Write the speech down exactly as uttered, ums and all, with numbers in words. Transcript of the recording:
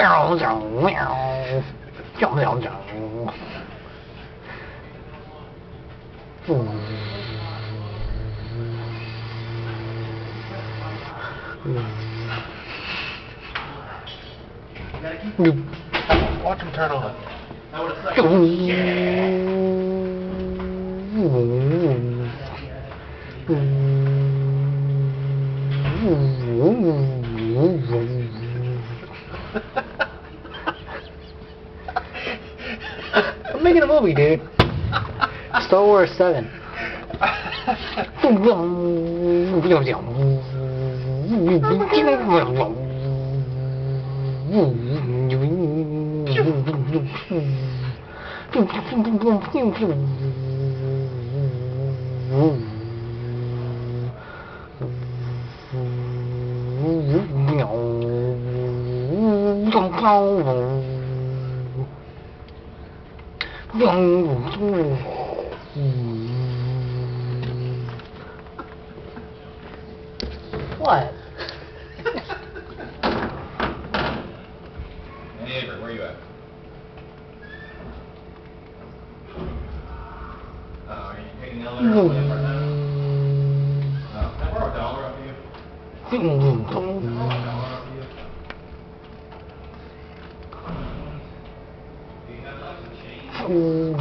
meow, meow, meow, meow, meow, meow. Watch him turn on. I'm making a movie, dude. Star Wars seven. What? Hey, Avery, where are you at? Uh, are you taking the elevator up right now? Uh, can I borrow a dollar off of you? Can I borrow a dollar off of you? Do you have like some change?